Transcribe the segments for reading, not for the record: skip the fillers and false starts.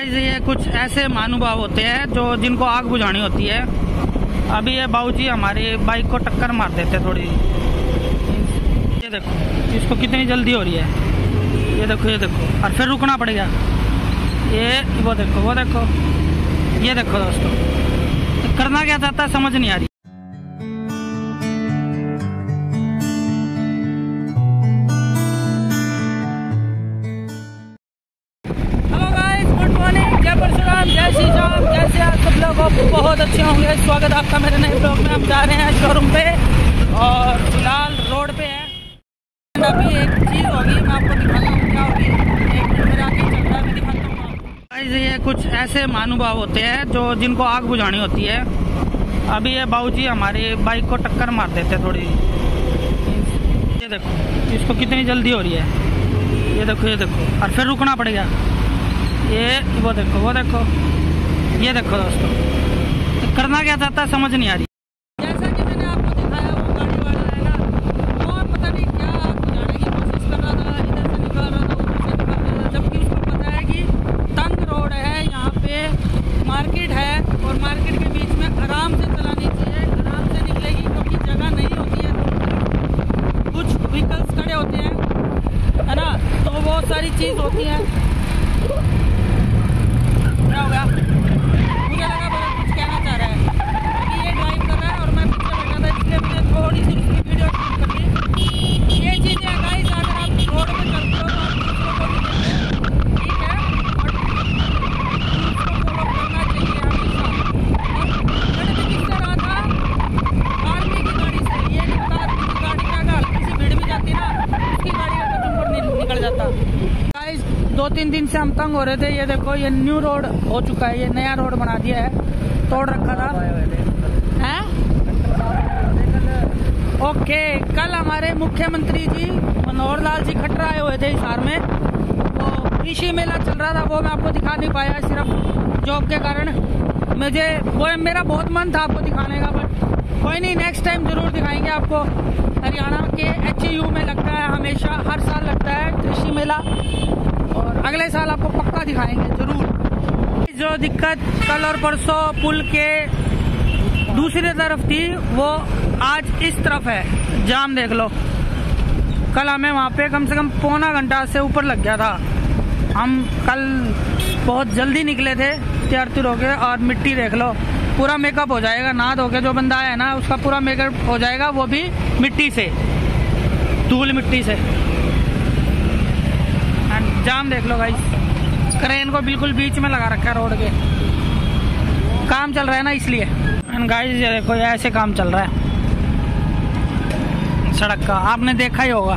ये कुछ ऐसे महानुभाव होते हैं जो जिनको आग बुझानी होती है। अभी ये बाबूजी हमारी बाइक को टक्कर मार देते हैं थोड़ी। ये देखो इसको कितनी जल्दी हो रही है। ये देखो और फिर रुकना पड़ेगा। वो देखो ये देखो दोस्तों, तो करना क्या चाहता है समझ नहीं आ रही। जय श्री राम, कैसे आप सब लोग बहुत अच्छे होंगे। स्वागत आपका मेरे नए ब्लॉग में। हम जा रहे हैं शोरूम पे और फिलहाल रोड पे है। अभी एक चीज़ होगी, मैं आपको दिखाता हूँ क्या होगी। एक मेरा आगे चल रहा है, मैं दिखाता हूँ। ये कुछ ऐसे महानुभाव होते हैं जो जिनको आग बुझानी होती है। अभी ये बाबूजी हमारी बाइक को टक्कर मार देते हैं थोड़ी। ये देखो इसको कितनी जल्दी हो रही है। ये देखो और फिर रुकना पड़ेगा। वो देखो ये देखो दोस्तों, तो करना क्या चाहता है समझ नहीं आ रही। जैसा कि मैंने आपको दिखाया, वो गाड़ी वाला है ना, वो पता नहीं क्या आग बुझाने की कोशिश कर रहा था। इधर से निकाल रहा था, उधर से निकाल रहा था, जबकि उसको पता है कि तंग रोड है, यहाँ पे मार्केट है और मार्केट के बीच में आराम से चलानी चाहिए। आराम से निकलेगी क्योंकि जगह नहीं होती है, कुछ व्हीकल्स खड़े होते हैं, है ना, तो बहुत सारी चीज़ होती है। क्या हो गया? मुझे लगा बहुत कुछ कहना चाह रहा है। अभी ये ड्राइव कर रहा है और मैं पीछे बैठा था, इसलिए मुझे थोड़ी सी उसकी वीडियो शूट कर ली। ये चीज़ें है गाइस, अगर आप रोड पे करते हो तो आप दूसरों को भी देते हैं, ठीक है, बट उसको फॉलो करना चाहिए हमेशा। मैंने भी किससे रहा था, आर्मी की गाड़ी से। ये नहीं पता आर्मी की गाड़ी का अगर किसी भीड़ में जाती ना, उसकी गाड़ी का कचुम्बर निकल जाता। गाइस 2-3 दिन से हम तंग हो रहे थे। ये देखो ये न्यू रोड हो चुका है, ये नया रोड बना दिया है, तोड़ रखा था हैं। ओके, कल हमारे मुख्यमंत्री जी मनोहर लाल जी खट्टर आए हुए थे हिसार में। वो कृषि मेला चल रहा था, वो मैं आपको दिखा नहीं पाया सिर्फ जॉब के कारण। मेरा बहुत मन था आपको दिखाने का, बट कोई नहीं, नेक्स्ट टाइम जरूर दिखाएंगे आपको। हरियाणा के HAU में लगता है, हमेशा हर साल लगता है कृषि मेला, और अगले साल आपको पक्का दिखाएंगे जरूर। जो दिक्कत कल और परसों पुल के दूसरी तरफ थी, वो आज इस तरफ है। जाम देख लो, कल हमें वहाँ पे कम से कम पौना घंटा से ऊपर लग गया था। हम कल बहुत जल्दी निकले थे तैयार होके, और मिट्टी देख लो, पूरा मेकअप हो जाएगा। नहा धो के जो बंदा है ना, उसका पूरा मेकअप हो जाएगा, वो भी मिट्टी से, धूल मिट्टी से। जाम देख लो गाइस, क्रेन को बिल्कुल बीच में लगा रखा है रोड के, काम चल रहा है ना इसलिए। एंड गाइस ये देखो, ये ऐसे काम चल रहा है सड़क का, आपने देखा ही होगा।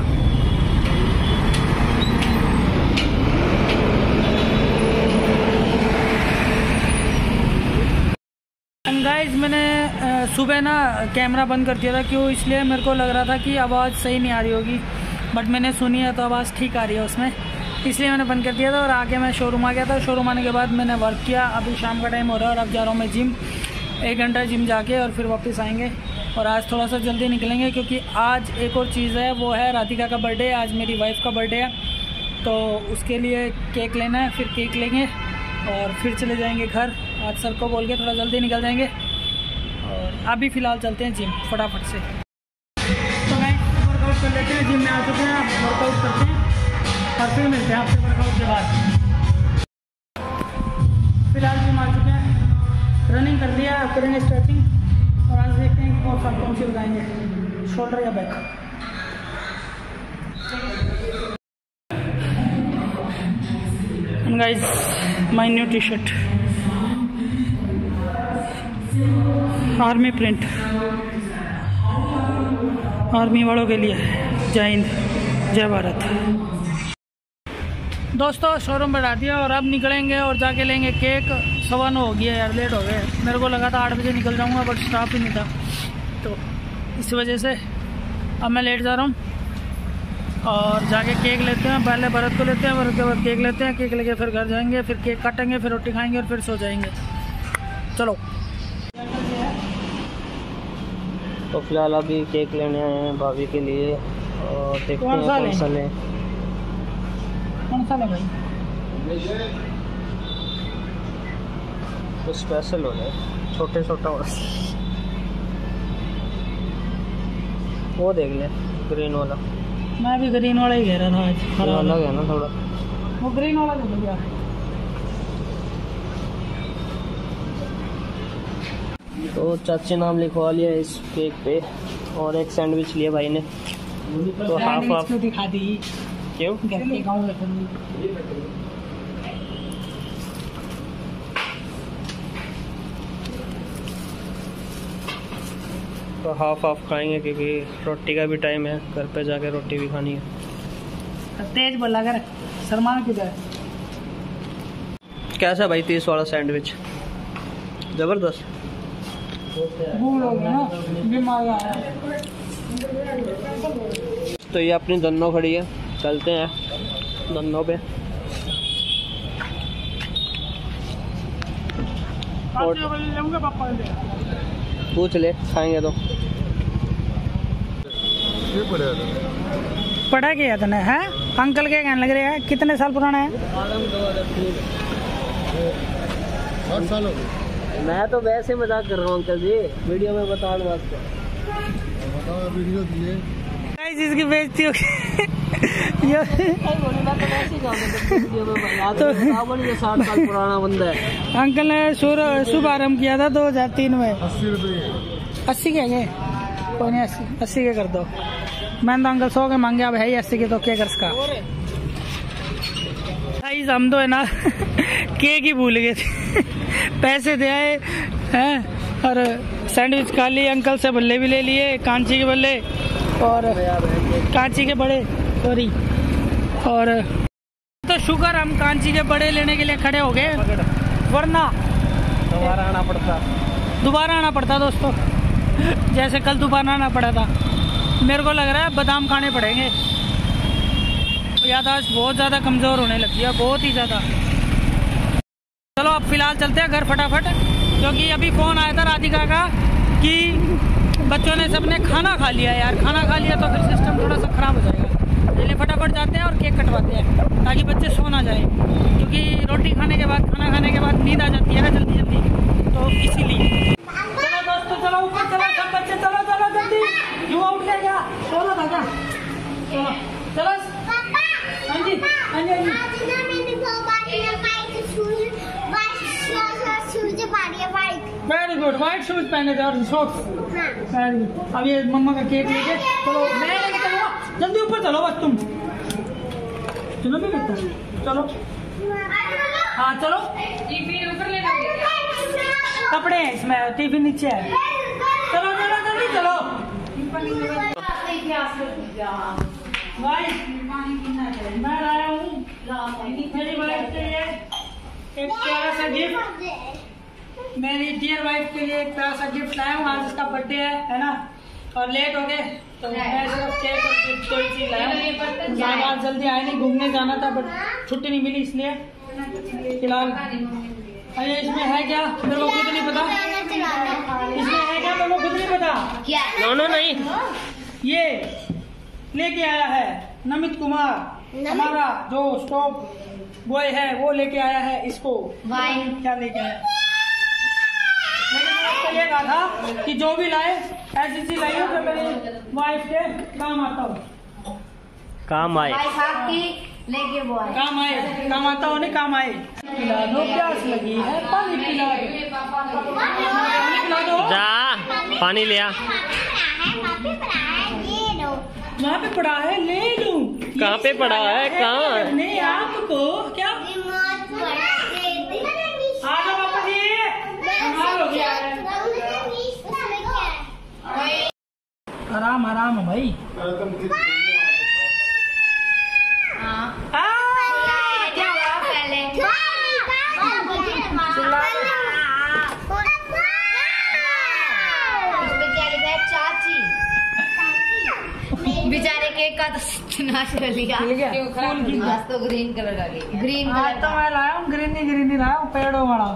गाइस मैंने सुबह ना कैमरा बंद कर दिया था, क्यों, इसलिए मेरे को लग रहा था कि आवाज़ सही नहीं आ रही होगी, बट मैंने सुनी है तो आवाज़ ठीक आ रही है उसमें, इसलिए मैंने बंद कर दिया था। और आगे मैं शोरूम आ गया था। शोरूम आने के बाद मैंने वर्क किया। अभी शाम का टाइम हो रहा है और अब जा रहा हूँ मैं जिम। 1 घंटा जिम जाके और फिर वापस आएंगे। और आज थोड़ा सा जल्दी निकलेंगे क्योंकि आज एक और चीज़ है, वो है राधिका का बर्थडे। आज मेरी वाइफ का बर्थडे है, तो उसके लिए केक लेना है, फिर केक लेंगे और फिर चले जाएंगे घर। आज सर को बोल के थोड़ा जल्दी निकल जाएंगे। और अभी फ़िलहाल चलते हैं जिम फटाफट से। तो मैं वर्कआउट कर लेते हैं, जिम में आ चुके हैं, आप वर्कआउट करते हैं और फिर मिलते हैं आपसे वर्कआउट के बाद। फिलहाल जिम आ चुके हैं, रनिंग कर लिया, अब करेंगे स्ट्रेचिंग और आज देखते हैं कौन सी लगाएंगे, शोल्डर या back. Guys my new T shirt, army print, army वालों के लिए। जय हिंद, जय भारत। दोस्तों शोरूम बढ़ा दिया और अब निकलेंगे और जाके लेंगे केक। 9:15 हो गया यार, लेट हो गए। मेरे को लगा था 8 बजे निकल जाऊंगा, बट स्टाफ ही नहीं था, तो इस वजह से अब मैं लेट जा रहा हूँ। और जाके केक लेते हैं, पहले भरत को लेते हैं, भरत के बाद केक लेते हैं। केक लेके फिर घर जाएंगे, फिर केक काटेंगे, फिर रोटी खाएंगे और फिर सो जाएंगे। चलो। तो फिलहाल अभी केक लेने आए हैं भाभी के लिए और देखते हैं कौन सा ले भाई। तो स्पेशल हो जाए, छोटे छोटा हो। वो देख ले ग्रीन वाला। मैं भी ग्रीन वाला ही कह रहा था आज। वो अलग है ना थोड़ा, वो ग्रीन वाला तो बढ़िया। तो चाची नाम लिखवा लिया इस केक पे, और एक सैंडविच लिया भाई ने। तो हाफ हाफ दिखा दी क्यों? तो हाफ हाफ खाएंगे क्योंकि रोटी का भी टाइम है, घर पे जाके रोटी भी खानी है। तेज बोला कर, सलमान किधर? कैसा भाई 30 वाला सैंडविच? जबरदस्त। भूल हो गया ना, बीमार आया। तो ये अपनी धन्नो खड़ी है, चलते हैं धन्नो पे। और पूछ ले, खाएंगे तो। पढ़ा क्या तने है? अंकल के कहने लग रहे हैं कितने साल पुराना है? 8 साल हो गए। मैं तो वैसे मजाक कर रहा हूँ अंकल जी, वीडियो में बता दो आपको। वीडियो दिए इसकी बेइज्जती हो गई। 60 साल पुराना बंदा है। अंकल ने शुभारम्भ किया था 2003 में। 80 रुपये। 80 के गए? कोई नहीं, 80 के कर दो। मैंने तो अंकल 100 के मांगे, अब है ही 80 के, तो क्या कर सका। हम तो है ना केक ही भूल गए थे। पैसे दे आए हैं और सैंडविच खा लिए, अंकल से बल्ले भी ले लिए, कांची के बल्ले और कांची के बड़े, सॉरी। और तो शुक्र हम कांची के बड़े लेने के लिए खड़े हो गए, वरना दोबारा आना पड़ता दोस्तों। जैसे कल दोबारा आना पड़ा था। मेरे को लग रहा है बादाम खाने पड़ेंगे। याददाश्त बहुत ज़्यादा कमज़ोर होने लगी है, बहुत ही ज़्यादा। चलो अब फिलहाल चलते हैं घर फटाफट, क्योंकि अभी फ़ोन आया था राधिका का कि बच्चों ने सबने खाना खा लिया। यार खाना खा लिया तो फिर सिस्टम थोड़ा सा ख़राब हो जाएगा। इसलिए फटाफट जाते हैं और केक कटवाते हैं ताकि बच्चे सो ना जाए, क्योंकि रोटी खाने के बाद, खाना खाने के बाद नींद आ जाती है ना जल्दी जल्दी, तो इसीलिए। चलो दोस्तों, चलो ऊपर चलो, सब बच्चे चलो चलो जल्दी। युवा उठ गया क्या? चलो दादा, चलो चलो। हाँ जी हाँ जी हाँ जी। वेरी गुड, व्हाइट शूज पहने थे और सॉक्स। Very good. अब ये मम्मा का केक लेके चलो, मैं लेके चलूँगा। जल्दी ऊपर चलो बस तुम। चलो भी करता चलो। हाँ चलो। टिफिन ऊपर ले जाओगे? कपड़े हैं इसमें, टिफिन नीचे है। चलो चलो जल्दी चलो। मैं लाया हूँ मेरी वाइफ के लिए एक प्यारा सा गिफ्ट। मेरी डियर वाइफ के लिए एक प्यारा सा गिफ्ट लाया हूँ। आज उसका बर्थडे है ना, और लेट हो गए तो मैं सिर्फ केक और गिफ्ट कोई चीज लाया हूँ। आज जल्दी आए नहीं, घूमने जाना था बट छुट्टी नहीं मिली, इसलिए फिलहाल। अरे इसमें है क्या मेरे को खुद नहीं पता। इसमें है क्या मेरे को खुद नहीं पता। नो नहीं, ये लेके आया है नमित कुमार, हमारा जो स्टॉप बॉय है, वो लेके आया है इसको। क्या लेके आया? मैंने आपको ये कहा था कि जो भी लाए ऐसी चीज लाई हो जो मेरी वाइफ के काम आता हो। काम आए, काम आए, काम आता हो नहीं, काम आए। पिला दो, प्यास लगी है, पानी पिला दो, पानी पिला दो। जा पानी लिया। वहाँ पे पड़ा है, ले लूं। कहाँ पे पड़ा है? कहाँ? नहीं आपको क्या? आ जाओ वापस, ये कमाल हो गया है। आराम आराम भाई। क्या हुआ पहले? इसमें क्या लिखा है? चाची। बेचारे केक का तो नाश कर लिया। आज तो ग्रीन कलर का केक, ग्रीन आज तो मैं लाया हूँ ग्रीन ही लाया हूँ, पेड़ों वाला।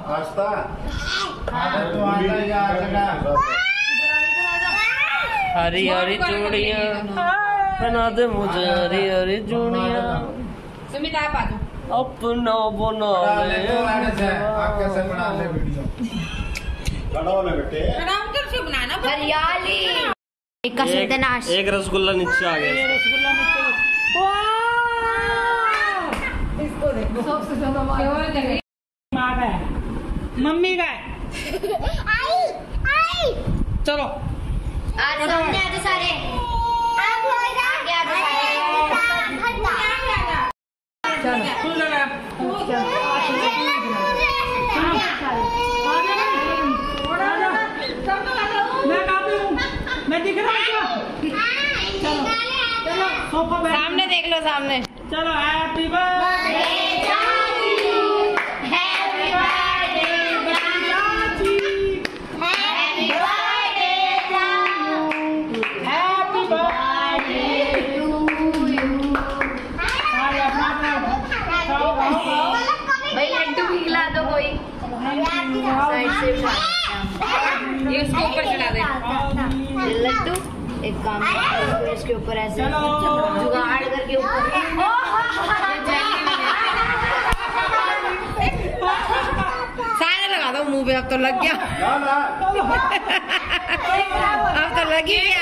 हरी हरी चूड़ियाँ बना दे मुझे, हरी हरी चूड़ियाँ सुमित आप आ जाओ। अपना बना ले। हरियाली एक का सत्यानाश। एक रसगुल्ला नीचे आ गया। रसगुल्ला इसको देखो सबसे ज्यादा माँ का है, मम्मी का है। चलो आज सामने आ जाओ सारे। फुल लगा। मैं कहाँ पे हूँ? मैं दिख रहा हूँ क्या? चलो चलो सोफा पे सामने देख लो सामने। चलो हैप्पी बर्थडे भाई लड्डू भी खिला दो कोई। ये उसके ऊपर चला दे लड्डू। एक काम करो इसके ऊपर ऐसे जुगाड़ करके ऊपर सारे लगा दो मुंह पे। अब तो लग गया। अब तो लग ही गया।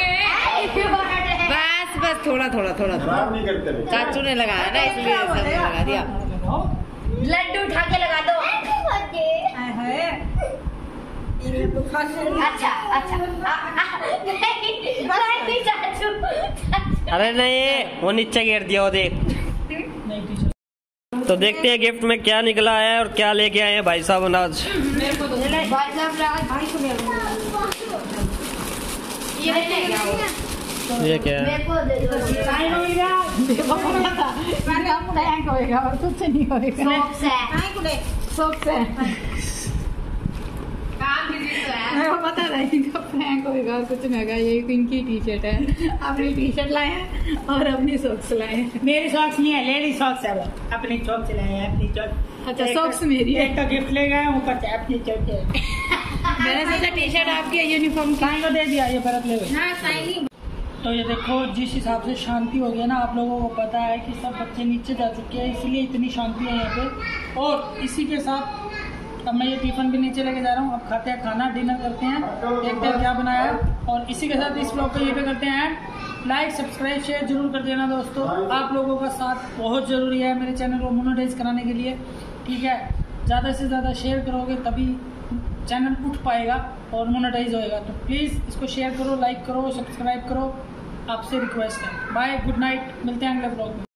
बस बस थोड़ा थोड़ा थोड़ा चाचू ने लगाया ना इसलिए सबने लगा दिया। लड्डू उठा के लगा दो। अच्छा अच्छा नहीं चाचू। अरे नहीं, वो नीचे गिर दिया वो देख। तो देखते हैं गिफ्ट में क्या निकला है और क्या लेके आए हैं भाई साहब आज। भाई साहब भाई को ये क्या है? मेरे को दे दो। होएगा और कुछ नहीं होएगा। सॉक्स है काम भी तो है। मेरे को पता नहीं इनका प्रैंक होएगा और कुछ नहीं होगा। ये इनकी टी शर्ट है, अपनी टी शर्ट लाए हैं और अपनी सॉक्स लाए हैं। मेरी सॉक्स नहीं है, लेडी सॉक्स है वो। अपनी सॉक्स लाए हैं, अपनी सॉक्स। अच्छा सॉक्स मेरी है। एक तो गिफ्ट ले गए, ऊपर से अपनी सॉक्स है। मैंने सोचा टी शर्ट आपकी है यूनिफॉर्म की। साइन को दे दिया, ये भरत ले गए। हाँ साइन ही। तो ये देखो जिस हिसाब से शांति हो गया ना, आप लोगों को पता है कि सब बच्चे नीचे जा चुके हैं, इसलिए इतनी शांति है यहाँ पे। और इसी के साथ अब मैं ये टिफिन भी नीचे लेके जा रहा हूँ। अब खाते हैं खाना, डिनर करते हैं, देखते हैं क्या बनाया है। और इसी के साथ इस ब्लॉग को ये पे करते हैं एंड। लाइक सब्सक्राइब शेयर जरूर कर देना दोस्तों। आप लोगों का साथ बहुत ज़रूरी है मेरे चैनल को मोनेटाइज कराने के लिए, ठीक है। ज़्यादा से ज़्यादा शेयर करोगे तभी चैनल उठ पाएगा और मोनेटाइज होएगा। तो प्लीज़ इसको शेयर करो, लाइक करो, सब्सक्राइब करो, आपसे रिक्वेस्ट है। बाय, गुड नाइट, मिलते हैं अगले ब्लॉग में।